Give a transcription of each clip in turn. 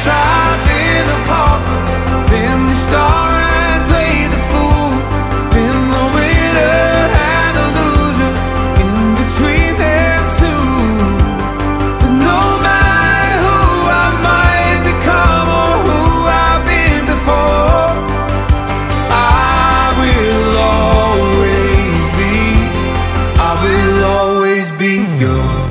I've been the pauper, been the star and played the fool, been the winner and the loser, in between them two. But no matter who I might become or who I've been before, I will always be yours.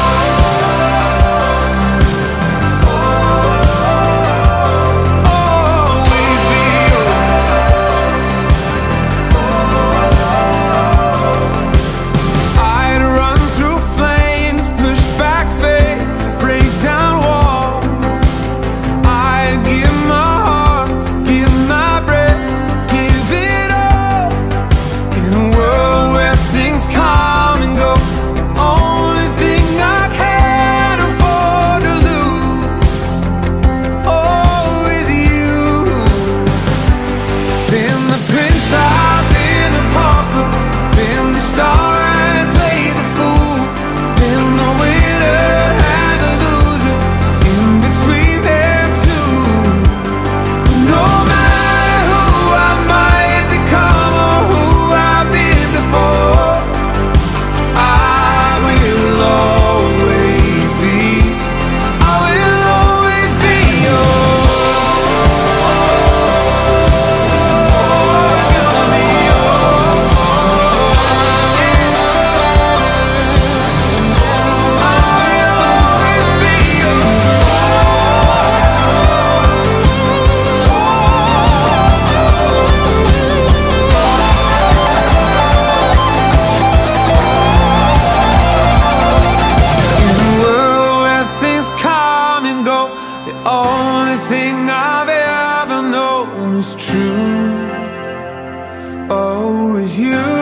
Only thing I've ever known is true. Oh, is you.